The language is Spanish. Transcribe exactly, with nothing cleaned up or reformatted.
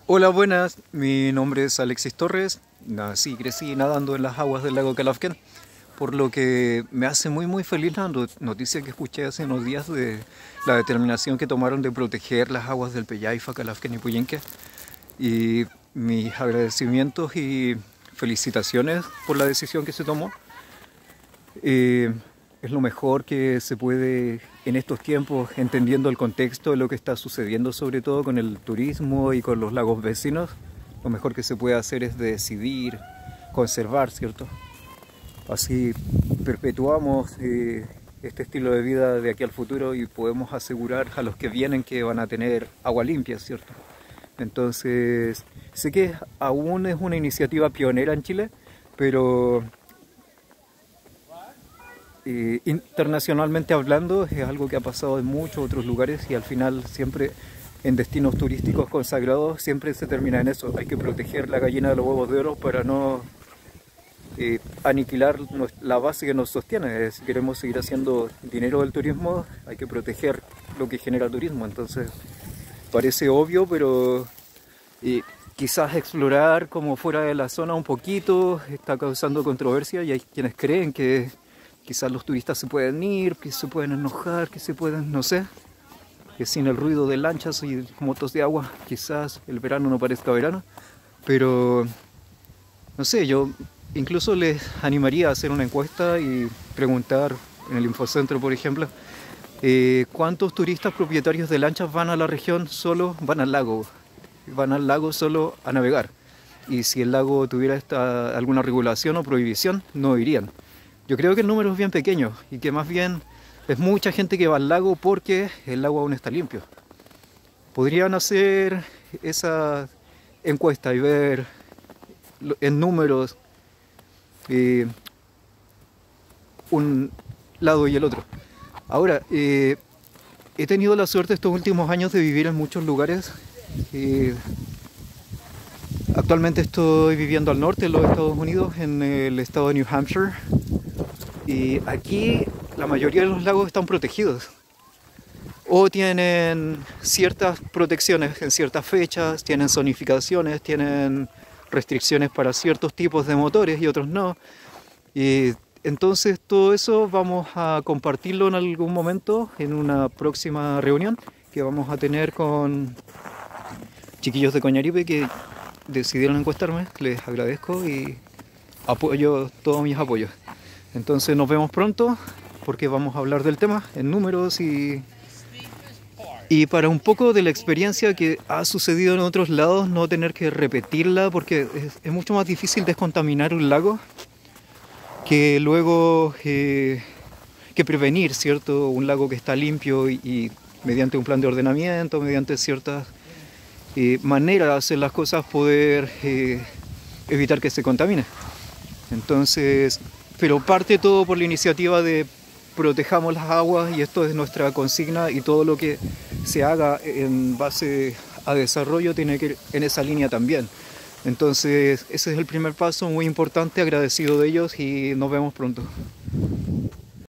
Hola, buenas. Mi nombre es Alexis Torres. Nací y crecí nadando en las aguas del lago Calafquén, por lo que me hace muy muy feliz la no- noticia que escuché hace unos días de la determinación que tomaron de proteger las aguas del Pellaifa, Calafquén y Puyehue. Y mis agradecimientos y felicitaciones por la decisión que se tomó. Eh, es lo mejor que se puede en estos tiempos, entendiendo el contexto de lo que está sucediendo, sobre todo con el turismo y con los lagos vecinos. Lo mejor que se puede hacer es decidir conservar, ¿cierto? Así perpetuamos eh, este estilo de vida de aquí al futuro y podemos asegurar a los que vienen que van a tener agua limpia, ¿cierto? Entonces, sé que aún es una iniciativa pionera en Chile, pero eh, internacionalmente hablando es algo que ha pasado en muchos otros lugares y al final siempre en destinos turísticos consagrados siempre se termina en eso. Hay que proteger la gallina de los huevos de oro para no eh, aniquilar nos- la base que nos sostiene. Eh, Si queremos seguir haciendo dinero del turismo, hay que proteger lo que genera turismo. Entonces, parece obvio, pero eh, quizás explorar como fuera de la zona un poquito está causando controversia y hay quienes creen que quizás los turistas se pueden ir, que se pueden enojar, que se pueden, no sé, que sin el ruido de lanchas y motos de agua quizás el verano no parezca verano, pero no sé, yo incluso les animaría a hacer una encuesta y preguntar en el Infocentro, por ejemplo, eh, ¿cuántos turistas propietarios de lanchas van a la región solo, van al lago, van al lago solo a navegar? Y si el lago tuviera esta, alguna regulación o prohibición, no irían. Yo creo que el número es bien pequeño y que más bien es mucha gente que va al lago porque el lago aún está limpio. Podrían hacer esa encuesta y ver lo- en números eh, un lado y el otro. Ahora, eh, he tenido la suerte estos últimos años de vivir en muchos lugares. eh, Actualmente estoy viviendo al norte de los Estados Unidos, en el estado de New Hampshire, y aquí la mayoría de los lagos están protegidos o tienen ciertas protecciones en ciertas fechas, tienen zonificaciones, tienen restricciones para ciertos tipos de motores y otros no. Y entonces todo eso vamos a compartirlo en algún momento en una próxima reunión que vamos a tener con chiquillos de Coñaripe que decidieron encuestarme. Les agradezco y apoyo todos mis apoyos. Entonces nos vemos pronto porque vamos a hablar del tema en números y, y para un poco de la experiencia que ha sucedido en otros lados, no tener que repetirla porque es, es mucho más difícil descontaminar un lago que luego eh, que prevenir, ¿cierto? Un lago que está limpio y, y mediante un plan de ordenamiento, mediante ciertas eh, maneras de hacer las cosas, poder eh, evitar que se contamine. Entonces, pero parte todo por la iniciativa de protejamos las aguas y esto es nuestra consigna y todo lo que se haga en base a desarrollo tiene que ir en esa línea también. Entonces, ese es el primer paso muy importante, agradecido de ellos y nos vemos pronto.